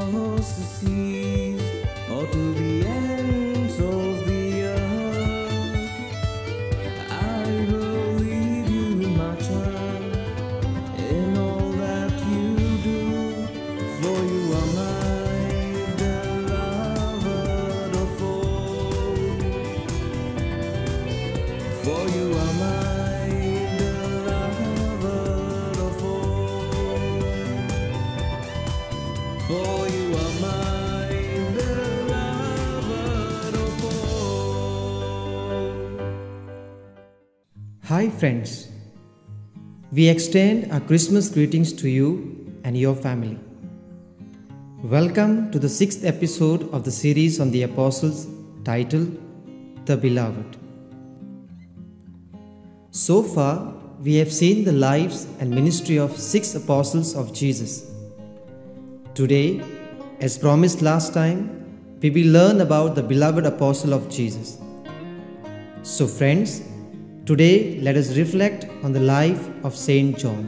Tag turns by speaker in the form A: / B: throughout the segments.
A: across the seas or to the ends of the earth. I will lead you, my child, in all that you do, for you are my beloved of all. For you are my beloved of all. For you are my beloved of all.
B: Hi friends, we extend our Christmas greetings to you and your family. Welcome to the 6th episode of the series on the Apostles titled The Beloved. So far, we have seen the lives and ministry of 6 apostles of Jesus. Today, as promised last time, we will learn about the beloved apostle of Jesus. So friends, today let us reflect on the life of Saint John.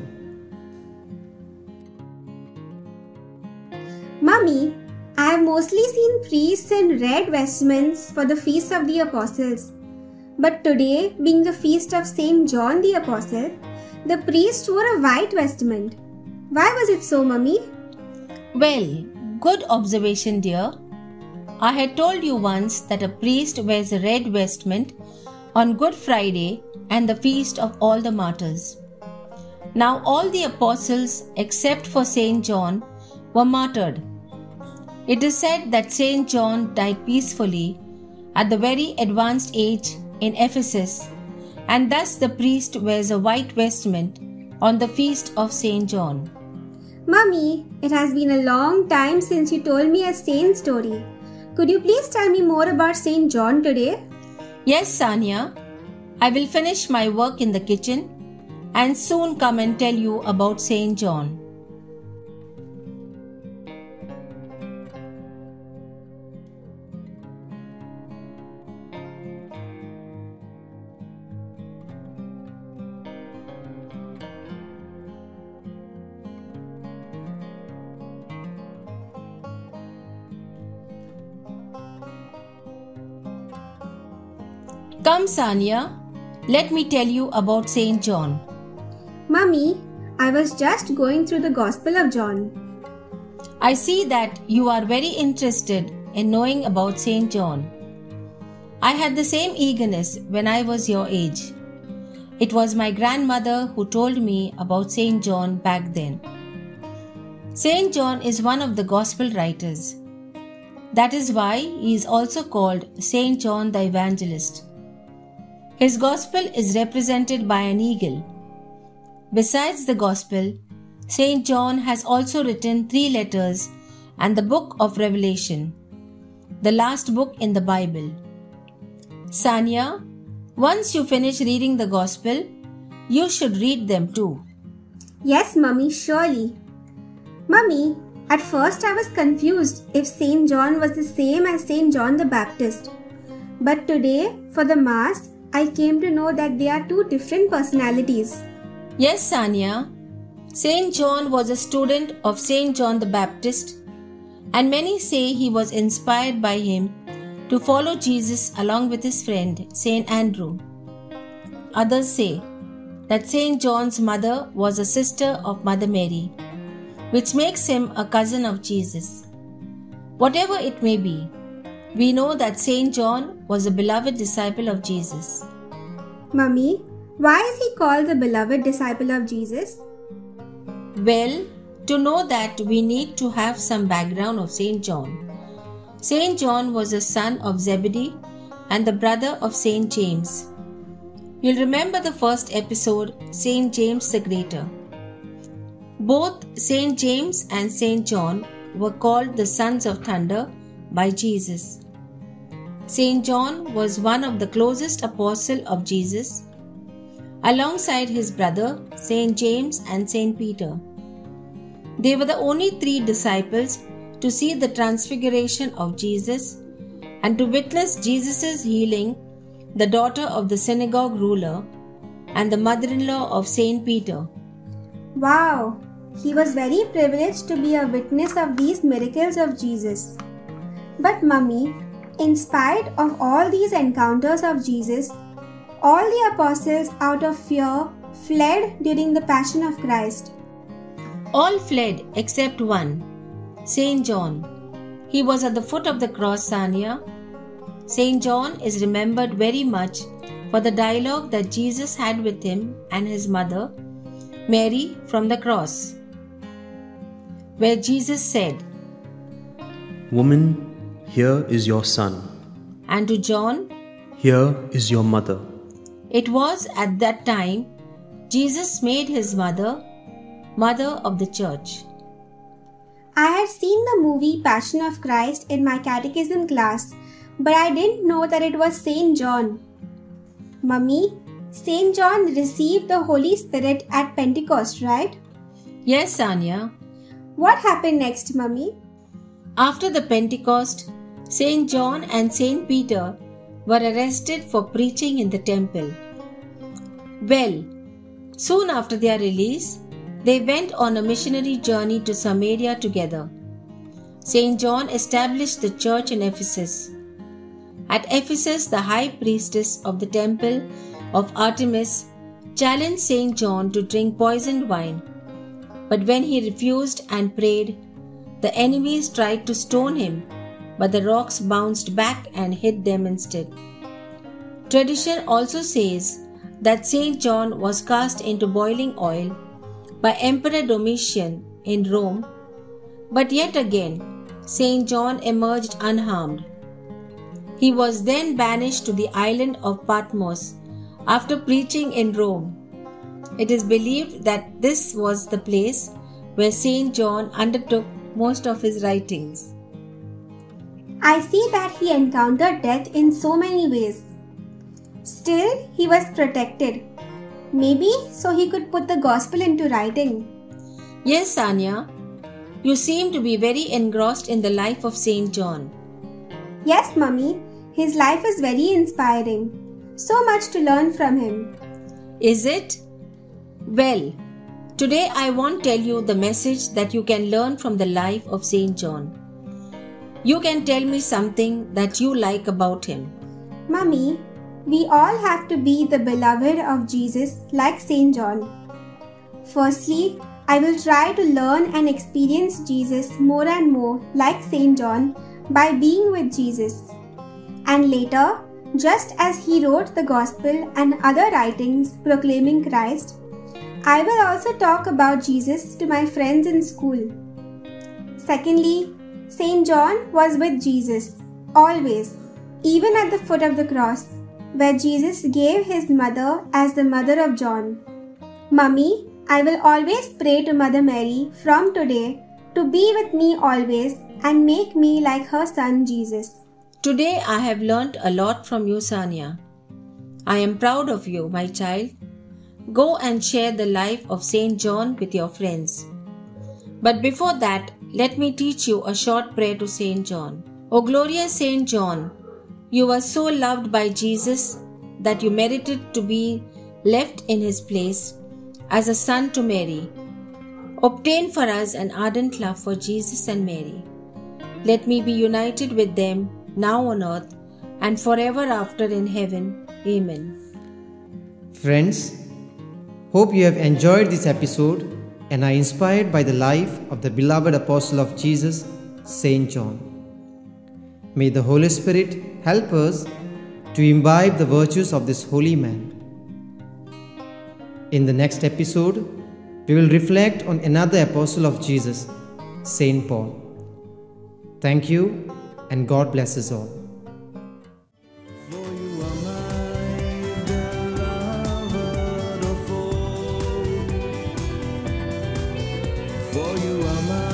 C: Mummy, I have mostly seen priests in red vestments for the feast of the apostles. But today, being the feast of Saint John the Apostle, the priest wore a white vestment. Why was it so, Mummy?
D: Well, good observation, dear. I had told you once that a priest wears a red vestment on Good Friday and the feast of all the martyrs. Now all the apostles except for Saint John were martyred. It is said that Saint John died peacefully at the very advanced age in Ephesus, and thus the priest wears a white vestment on the feast of Saint John.
C: Mummy, it has been a long time since you told me a saint story. Could you please tell me more about Saint John today?
D: Yes, Sanya. I will finish my work in the kitchen and soon come and tell you about Saint John. Come, Sanya, let me tell you about Saint John.
C: Mummy, I was just going through the Gospel of John.
D: I see that you are very interested in knowing about Saint John. I had the same eagerness when I was your age. It was my grandmother who told me about Saint John back then. Saint John is one of the Gospel writers. That is why he is also called Saint John the Evangelist. His Gospel is represented by an eagle. Besides the Gospel, Saint John has also written 3 letters and the book of Revelation, the last book in the Bible. Sanya, once you finish reading the Gospel, you should read them too.
C: Yes, Mummy, surely. Mummy, at first I was confused if Saint John was the same as Saint John the Baptist. But today, for the Mass, I came to know that they are 2 different personalities.
D: Yes, Sanya. Saint John was a student of Saint John the Baptist, and many say he was inspired by him to follow Jesus along with his friend Saint Andrew. Others say that Saint John's mother was a sister of Mother Mary, which makes him a cousin of Jesus. Whatever it may be, we know that Saint John was a beloved disciple of Jesus.
C: Mummy, why is he called the beloved disciple of Jesus?
D: Well, to know that we need to have some background of Saint John. Saint John was a son of Zebedee and the brother of Saint James. You'll remember the first episode, Saint James the Greater. Both Saint James and Saint John were called the sons of thunder by Jesus. Saint John was one of the closest apostles of Jesus, alongside his brother Saint James and Saint Peter. They were the only 3 disciples to see the transfiguration of Jesus and to witness Jesus' healing the daughter of the synagogue ruler and the mother-in-law of Saint Peter.
C: Wow, he was very privileged to be a witness of these miracles of Jesus. But Mummy, in spite of all these encounters of Jesus, all the apostles out of fear fled during the Passion of Christ.
D: All fled except one, Saint John. He was at the foot of the cross, Sanya. Saint John is remembered very much for the dialogue that Jesus had with him and his mother, Mary, from the cross, where Jesus said,
E: "Woman, here is your son.
D: and to John,
E: Here is your mother."
D: it was at that time Jesus made his mother, mother of the church.
C: I had seen the movie Passion of Christ in my catechism class, but I didn't know that it was Saint John. Mummy, Saint John received the Holy Spirit at Pentecost, right?
D: Yes, Sanya.
C: What happened next, Mummy?
D: After the Pentecost, Saint John and Saint Peter were arrested for preaching in the temple. Well, soon after their release, they went on a missionary journey to Samaria together. Saint John established the church in Ephesus. At Ephesus, the high priestess of the temple of Artemis challenged Saint John to drink poisoned wine. But when he refused and prayed, the enemies tried to stone him, but the rocks bounced back and hit them instead. Tradition also says that Saint John was cast into boiling oil by Emperor Domitian in Rome, but yet again Saint John emerged unharmed. He was then banished to the island of Patmos after preaching in Rome. It is believed that this was the place where Saint John undertook most of his writings.
C: I see that he encountered death in so many ways. Still, he was protected. Maybe so he could put the gospel into writing.
D: Yes, Sanya, you seem to be very engrossed in the life of Saint John.
C: Yes, Mummy, his life is very inspiring. So much to learn from him.
D: Is it? Well, today I won't tell you the message that you can learn from the life of Saint John. You can tell me something that you like about him.
C: Mummy, we all have to be the beloved of Jesus like Saint John. Firstly, I will try to learn and experience Jesus more and more like Saint John by being with Jesus. And later, just as he wrote the Gospel and other writings proclaiming Christ, I will also talk about Jesus to my friends in school. Secondly, Saint John was with Jesus, always, even at the foot of the cross, where Jesus gave his mother as the mother of John. Mummy, I will always pray to Mother Mary from today to be with me always and make me like her son Jesus.
D: Today I have learnt a lot from you, Sanya. I am proud of you, my child. Go and share the life of Saint John with your friends. But before that, let me teach you a short prayer to Saint John. O glorious Saint John, you were so loved by Jesus that you merited to be left in his place as a son to Mary. Obtain for us an ardent love for Jesus and Mary. Let me be united with them now on earth and forever after in heaven. Amen.
B: Friends, hope you have enjoyed this episode and are inspired by the life of the beloved apostle of Jesus, Saint John. May the Holy Spirit help us to imbibe the virtues of this holy man. In the next episode, we will reflect on another apostle of Jesus, Saint Paul. Thank you and God bless us all.
A: For you are my beloved of old. For you are my